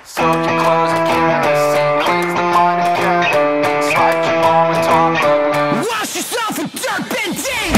Soak your clothes in kerosene, cleanse the mind again. Slide your ball with toddler. Wash yourself with turpentine.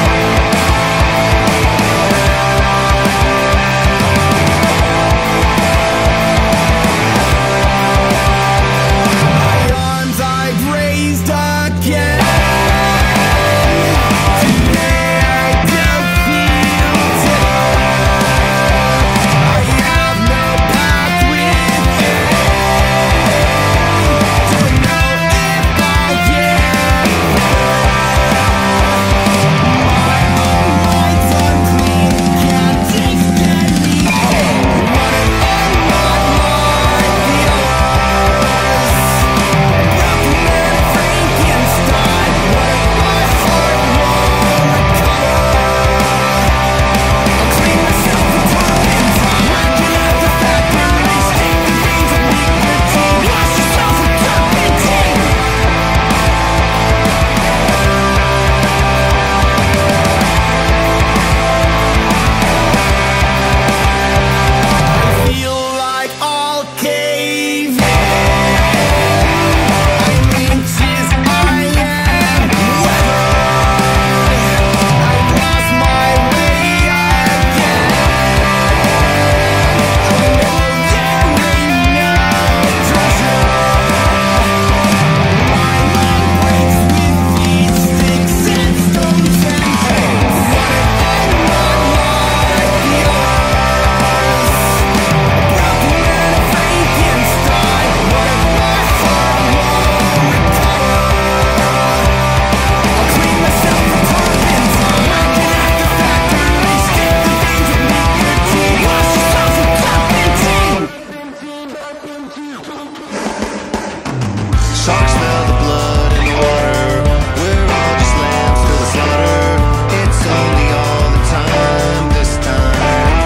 Sharks smell the blood in the water. We're all just lambs to the slaughter. It's only all the time this time.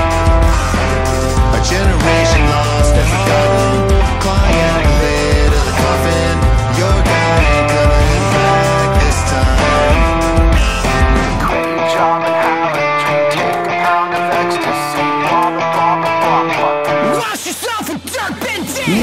A generation lost and forgotten. Crying at the lid of the coffin. Your guy ain't coming back this time. Quit your job and have a drink. Take a pound of ecstasy. Blah, blah, blah, blah, blah, blah. Wash yourself with turpentine.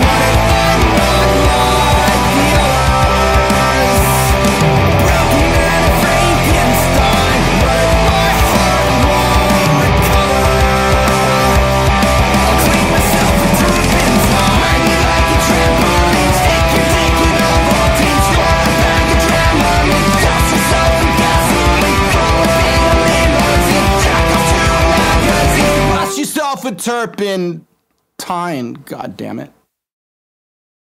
For turpentine, god damn it.